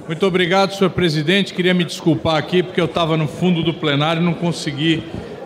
Muito obrigado, senhor presidente. Queria me desculpar aqui porque eu estava no fundo do plenário e não consegui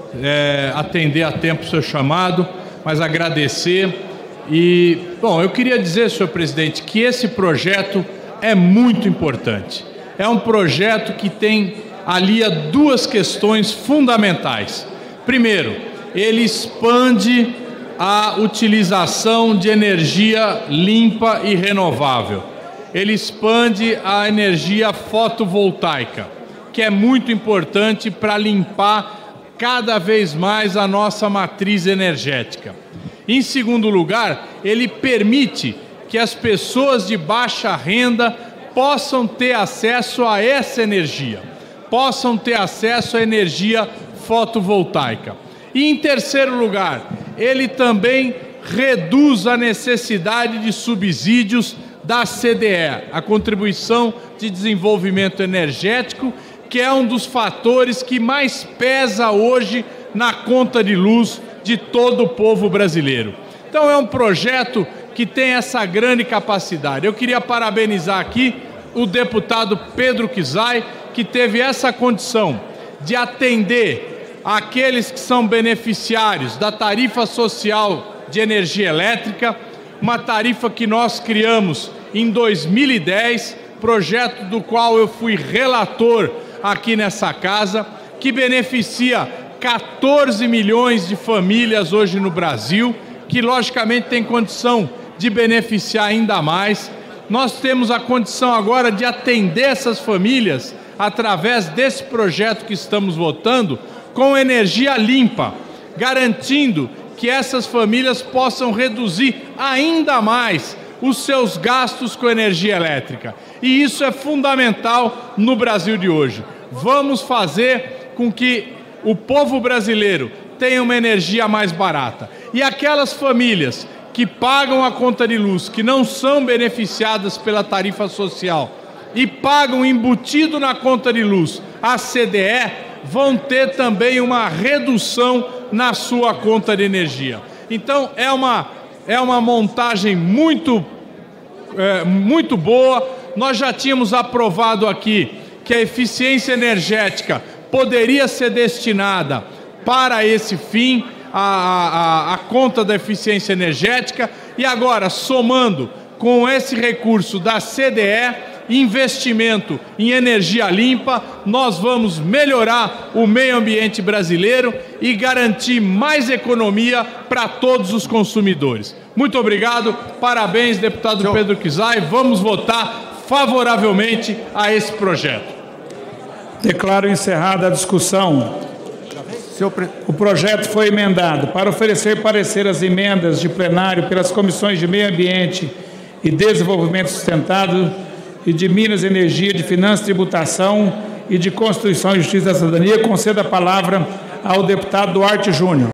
atender a tempo o seu chamado, mas agradecer. Bom, eu queria dizer, senhor presidente, que esse projeto é muito importante. É um projeto que alia duas questões fundamentais. Primeiro, ele expande a utilização de energia limpa e renovável. Ele expande a energia fotovoltaica, que é muito importante para limpar cada vez mais a nossa matriz energética. Em segundo lugar, ele permite que as pessoas de baixa renda possam ter acesso a essa energia, possam ter acesso à energia fotovoltaica. E em terceiro lugar, ele também reduz a necessidade de subsídios da CDE, a Contribuição de Desenvolvimento Energético, que é um dos fatores que mais pesa hoje na conta de luz de todo o povo brasileiro. Então é um projeto que tem essa grande capacidade. Eu queria parabenizar aqui o deputado Pedro Kizai, que teve essa condição de atender aqueles que são beneficiários da tarifa social de energia elétrica, uma tarifa que nós criamos em 2010, projeto do qual eu fui relator aqui nessa casa, que beneficia 14 milhões de famílias hoje no Brasil, que logicamente tem condição de beneficiar ainda mais. Nós temos a condição agora de atender essas famílias através desse projeto que estamos votando com energia limpa, garantindo que essas famílias possam reduzir ainda mais os seus gastos com energia elétrica. E isso é fundamental no Brasil de hoje. Vamos fazer com que o povo brasileiro tenha uma energia mais barata. E aquelas famílias que pagam a conta de luz, que não são beneficiadas pela tarifa social e pagam embutido na conta de luz a CDE, vão ter também uma redução na sua conta de energia. Então é uma montagem muito boa. Nós já tínhamos aprovado aqui que a eficiência energética poderia ser destinada para esse fim, a conta da eficiência energética, e agora, somando com esse recurso da CDE, investimento em energia limpa, nós vamos melhorar o meio ambiente brasileiro e garantir mais economia para todos os consumidores. Muito obrigado, parabéns, deputado Pedro Kizai, vamos votar favoravelmente a esse projeto. Declaro encerrada a discussão. O projeto foi emendado. Para oferecer parecer às emendas de plenário pelas comissões de Meio Ambiente e Desenvolvimento Sustentável e de Minas e Energia, de Finanças e Tributação e de Constituição e Justiça da Cidadania, conceda a palavra ao deputado Duarte Júnior.